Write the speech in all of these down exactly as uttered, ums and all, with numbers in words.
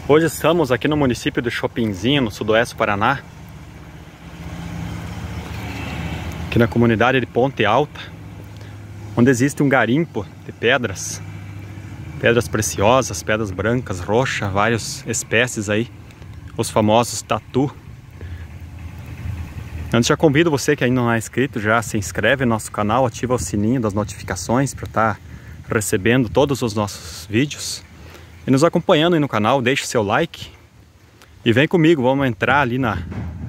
Hoje estamos aqui no município de Chopinzinho, no sudoeste do Paraná, aqui na comunidade de Ponte Alta, onde existe um garimpo de pedras, pedras preciosas, pedras brancas, roxas, várias espécies aí, os famosos tatu. Antes já convido você que ainda não é inscrito, já se inscreve no nosso canal, ativa o sininho das notificações para estar recebendo todos os nossos vídeos. E nos acompanhando aí no canal, deixe seu like e vem comigo, vamos entrar ali na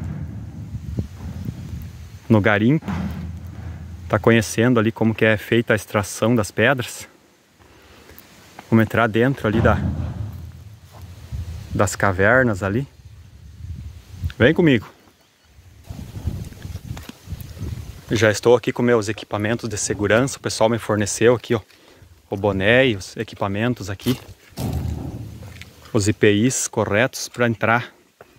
no garimpo, tá conhecendo ali como que é feita a extração das pedras. Vamos entrar dentro ali da das cavernas ali. Vem comigo. Já estou aqui com meus equipamentos de segurança, o pessoal me forneceu aqui, ó, o boné e os equipamentos aqui. Os I P Is corretos para entrar.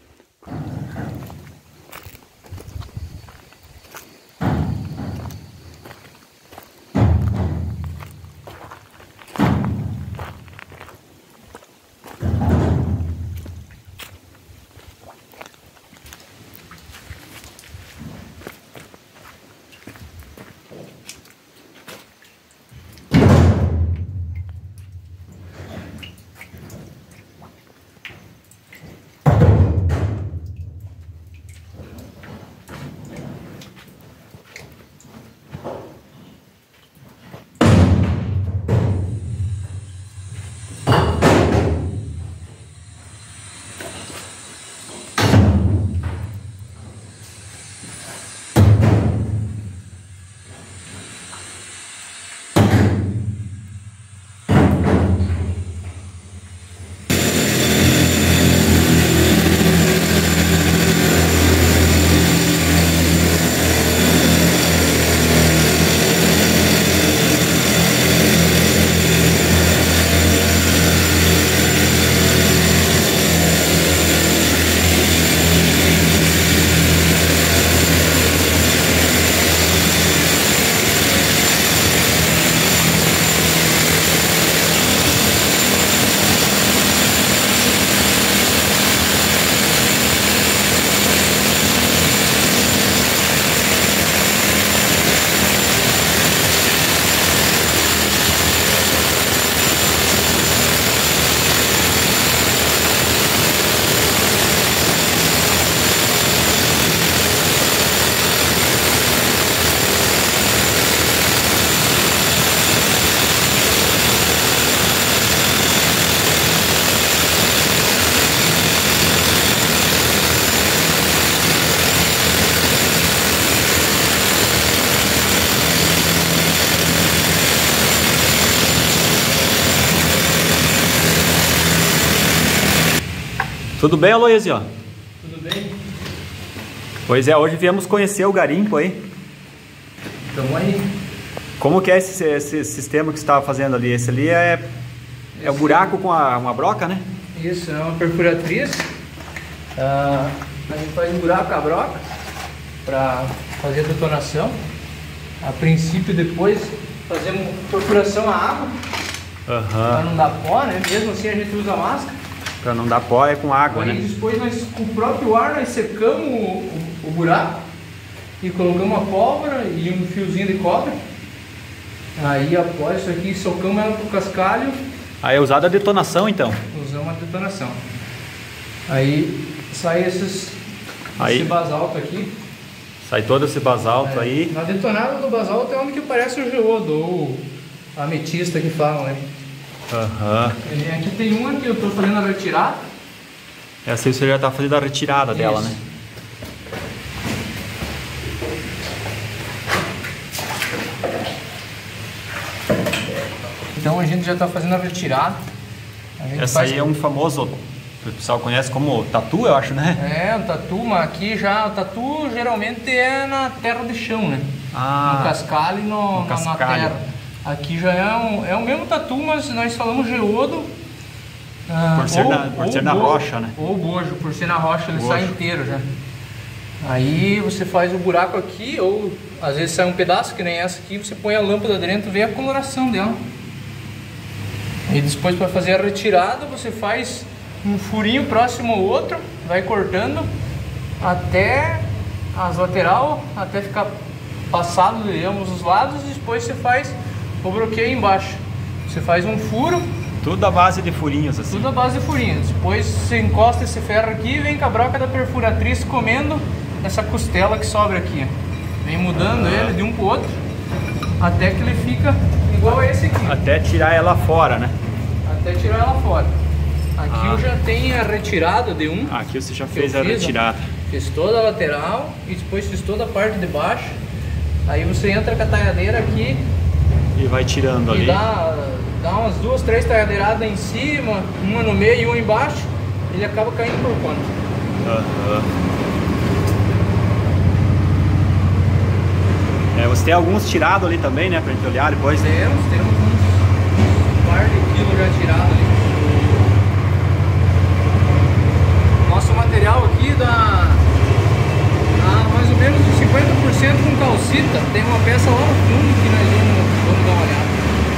Tudo bem, Aloysio? Tudo bem? Pois é, hoje viemos conhecer o garimpo aí. Então aí. Como que é esse, esse sistema que você estava fazendo ali? Esse ali é, é o buraco com a, uma broca, né? Isso, é uma perfuratriz. Ah, a gente faz um buraco com a broca para fazer a detonação. A princípio, depois fazemos perfuração à água, uhum. Para não dar pó, né? Mesmo assim a gente usa máscara. Para não dar pó é com água, aí, né? Depois nós, com o próprio ar, nós secamos o, o, o buraco e colocamos uma pólvora e um fiozinho de cobre. Aí após isso aqui, socamos ela pro cascalho. Aí é usada a detonação então? Usamos a detonação. Aí sai esses, aí, esse basalto aqui. Sai todo esse basalto é, aí. Na detonada do basalto é onde que parece o geodo ou a ametista que falam, né? Aham. Uhum. Aqui tem uma que eu estou fazendo a retirada. Essa aí você já está fazendo a retirada isso. dela, né? Então a gente já está fazendo a retirada. A gente Essa faz... aí é um famoso, o pessoal conhece como tatu, eu acho, né? É, o tatu, mas aqui já, o tatu geralmente é na terra de chão, né? Ah, no cascalho e no, no na, na terra. Aqui já é, um, é o mesmo tatu, mas nós falamos geodo. Por ser, ou, na, por ser na bojo, rocha, né? Ou bojo, por ser na rocha ele bojo. sai inteiro já. Aí você faz o buraco aqui, ou às vezes sai um pedaço, que nem essa aqui, você põe a lâmpada dentro e vê a coloração dela. E depois, para fazer a retirada, você faz um furinho próximo ao outro, vai cortando até as lateral, até ficar passado de ambos os lados, e depois você faz o bloqueio embaixo. Você faz um furo. Tudo à base de furinhos assim. Tudo à base de furinhos. Depois você encosta esse ferro aqui e vem com a broca da perfuratriz comendo essa costela que sobra aqui. Vem mudando ah. ele de um pro outro até que ele fica igual a esse aqui. Até tirar ela fora, né? Até tirar ela fora. Aqui ah. eu já tenho a retirada de um. Aqui você já fez a fiz, retirada. Fiz toda a lateral e depois fiz toda a parte de baixo. Aí você entra com a talhadeira aqui e vai tirando e ali. Dá, dá umas duas, três talhadeiradas em cima, uma no meio e uma embaixo. Ele acaba caindo por conta. Uhum. É, você tem alguns tirados ali também, né? Pra gente olhar depois. Temos, temos uns par de quilos já tirados ali. Nosso material aqui dá, dá mais ou menos uns cinquenta por cento com calcita. Tem uma peça lá no fundo que nós vamos, vamos dar uma olhada.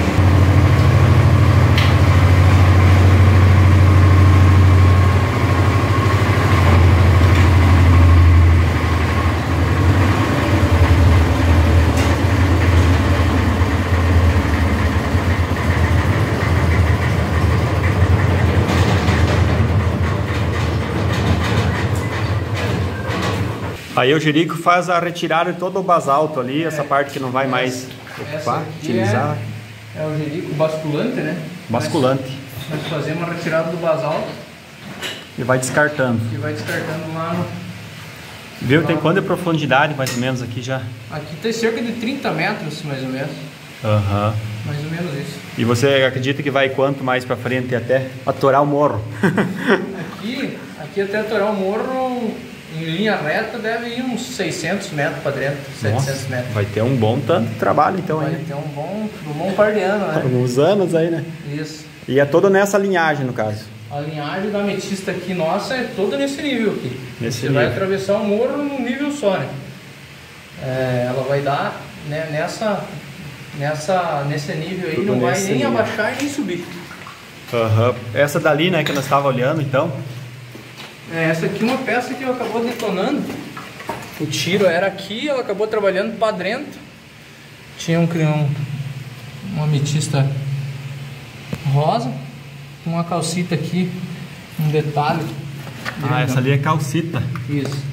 Aí o Jerico faz a retirada de todo o basalto ali, é, essa parte que não vai mais ocupar, utilizar. É, é o Jerico basculante, né? Basculante. Nós, nós fazemos a retirada do basalto. E vai descartando. E vai descartando lá no... Viu? Lá tem no... quanto de profundidade mais ou menos aqui já? Aqui tem cerca de trinta metros mais ou menos. Aham. Uhum. Mais ou menos isso. E você acredita que vai quanto mais pra frente até atorar o morro? aqui, aqui até atorar o morro... Em linha reta deve ir uns seiscentos metros para dentro, setecentos Nossa, metros. Vai ter um bom tanto de trabalho então aí. Vai ter um bom, um bom par de anos, né? Alguns anos aí, né? Isso. E é todo nessa linhagem no caso? A linhagem da ametista aqui nossa é toda nesse nível aqui. Nesse Você nível. vai atravessar o morro num nível só, né? É, ela vai dar né, nessa, nessa, nesse nível aí, tudo não vai nem nível. abaixar e nem subir. Uhum. Essa dali, né, que nós estávamos olhando então? É, essa aqui é uma peça que acabou detonando. O tiro era aqui, ela acabou trabalhando para dentro. Tinha um, um uma ametista rosa, uma calcita aqui, um detalhe. Ah, essa ali é calcita. Isso.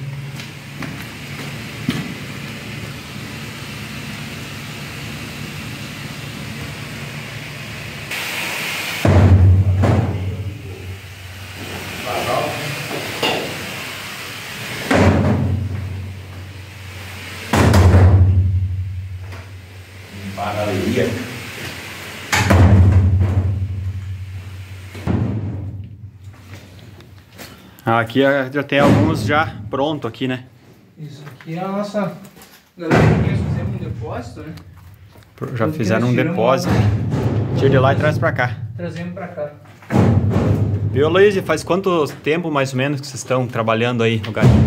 Aqui já tem alguns já pronto aqui, né? Isso aqui é a nossa... Galera, aqui nós fizemos um depósito, né? Já Porque fizeram um depósito. Tira de lá e traz pra cá. Trazemos pra cá. Viu, Luiz? Faz quanto tempo mais ou menos que vocês estão trabalhando aí no garimpo?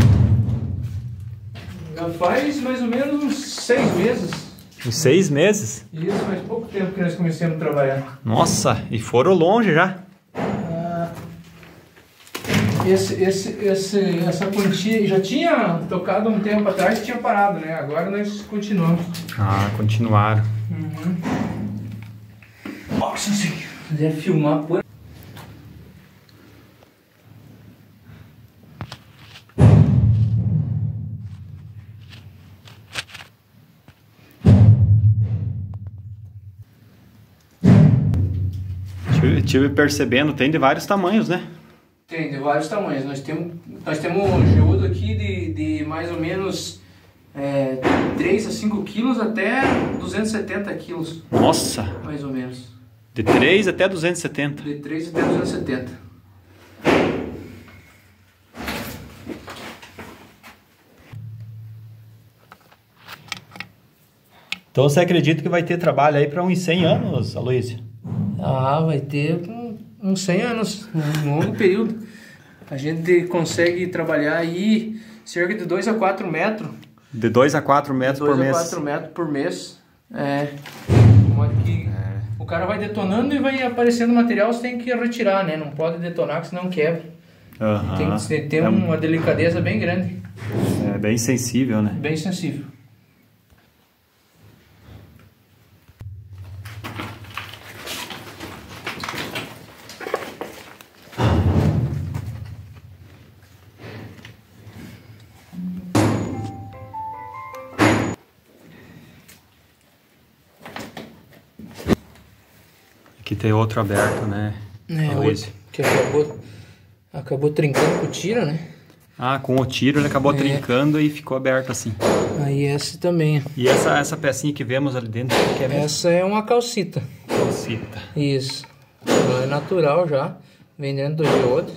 Já faz mais ou menos uns seis meses. Uns seis meses? Isso, faz pouco tempo que nós começamos a trabalhar. Nossa, e foram longe já? Esse, esse, esse, essa quantia já tinha tocado um tempo atrás e tinha parado, né? Agora nós continuamos. Ah, continuaram. Uhum. Nossa, se quiser filmar por... Tive, tive percebendo, tem de vários tamanhos, né? Tem, de vários tamanhos. Nós temos, nós temos um geodo aqui de, de mais ou menos é, três a cinco quilos até duzentos e setenta quilos. Nossa! Mais ou menos. De três até duzentos e setenta? De três até duzentos e setenta. Então você acredita que vai ter trabalho aí para uns cem anos, Aloysio? Ah, vai ter uns cem anos, um longo período. A gente consegue trabalhar aí cerca de dois a quatro metros. De dois a quatro metros por mês? dois a quatro metros por mês. É. Como aqui, o cara vai detonando e vai aparecendo material, você tem que retirar, né? Não pode detonar, que senão quebra. Uhum. Tem que ter uma delicadeza bem grande. É bem sensível, né? Bem sensível. Aqui tem outro aberto, né? É, outro que acabou, acabou trincando com o tiro, né? Ah, com o tiro ele acabou é. trincando e ficou aberto assim. Aí essa também. E essa, essa pecinha que vemos ali dentro, o que é mesmo? Essa é uma calcita. Calcita. Isso. Ela é natural já, vem dentro do diodo.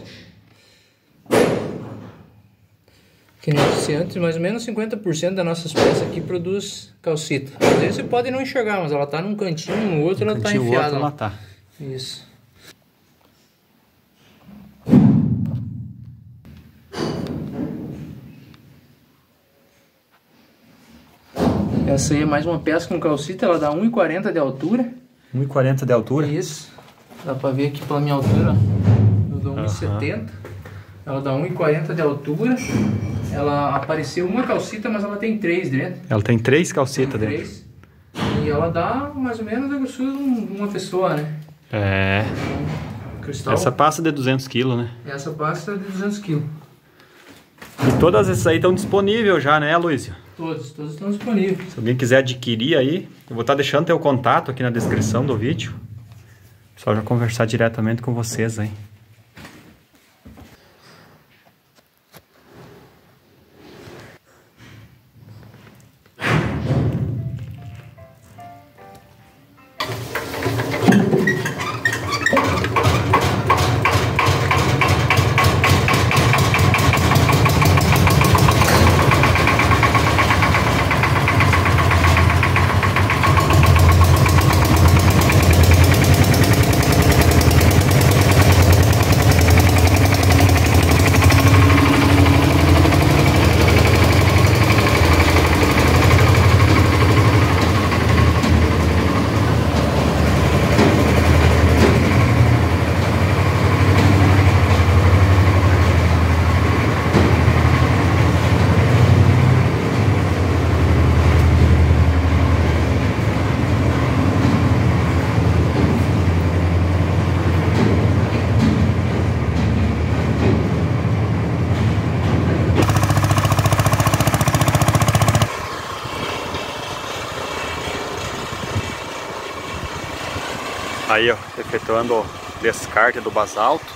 Que nem eu disse antes, mais ou menos cinquenta por cento das nossas peças aqui produz calcita. Às vezes você pode não enxergar, mas ela tá num cantinho, no outro no ela cantinho, tá enfiada. Outro, ela tá. Isso. Essa aí é mais uma peça com calcita, ela dá um e quarenta de altura. um e quarenta de altura? Isso. Dá pra ver aqui pela minha altura, eu dou um e setenta. Ela dá um e quarenta de altura. Ela apareceu uma calcita, mas ela tem três dentro. Ela tem três calcitas dentro. Três. E ela dá mais ou menos a grossura de uma pessoa, né? É. Cristal. Essa passa de duzentos quilos, né? Essa passa de duzentos quilos. E todas essas aí estão disponíveis já, né, Luísio? Todos, todos estão disponíveis. Se alguém quiser adquirir aí, eu vou estar deixando teu contato aqui na descrição do vídeo. Só já conversar diretamente com vocês aí. Aí, ó, efetuando o descarte do basalto.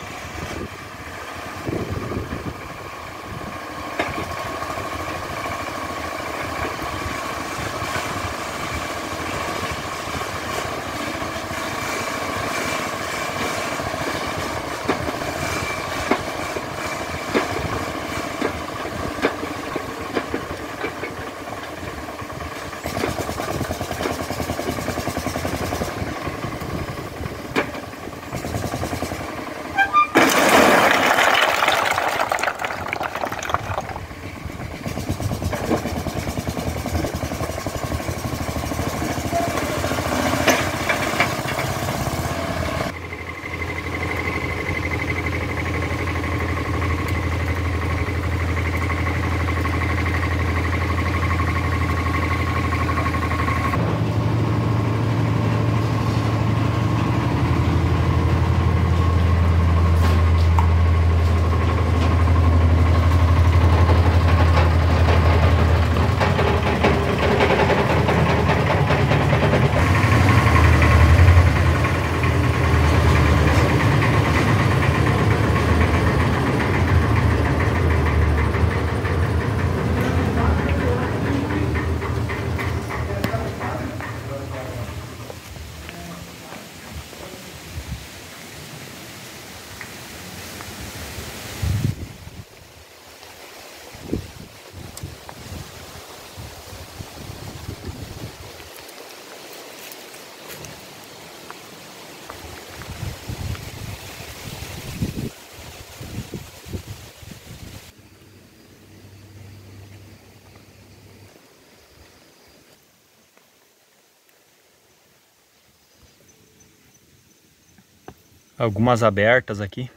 Algumas abertas aqui.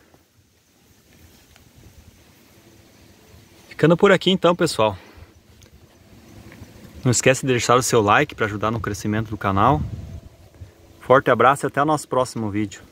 Ficando por aqui então, pessoal. Não esquece de deixar o seu like para ajudar no crescimento do canal. Forte abraço e até o nosso próximo vídeo.